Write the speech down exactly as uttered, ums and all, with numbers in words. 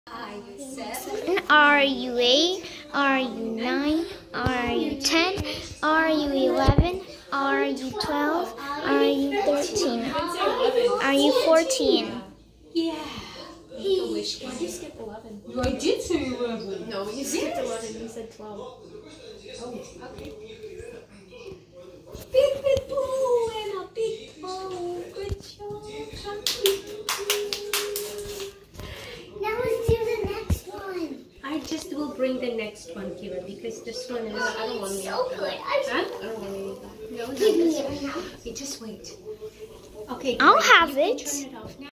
Are you eight? Are you nine? Are you ten? Are you eleven? Are you twelve? Are you thirteen? Are you fourteen? Yeah. Make a wish. Why did you skip eleven? I did say eleven. No, you skipped eleven. You said twelve. Oh, okay. Big, big boo and a big bow. Good job. Now let's do the next one. I just will bring the next one, Kira, because this one is. Oh, I don't want it's to. so good. I Huh? I don't want to eat that. No, Give me no, it now. okay, just wait. Okay. I'll Kira, have you can it. turn it off now.